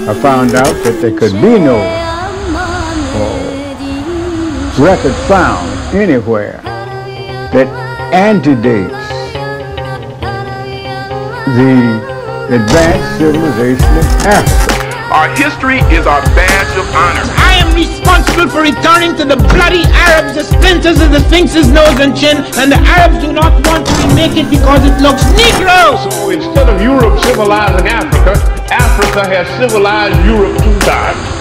I found out that there could be no record found anywhere that antedates the advanced civilization of Africa. Our history is our badge of honor. I am responsible for returning to the bloody Arabs the splinters of the Sphinx's nose and chin, and the Arabs do not want to remake it because it looks Negro. So instead of Europe civilizing Africa, Africa has civilized Europe 2 times.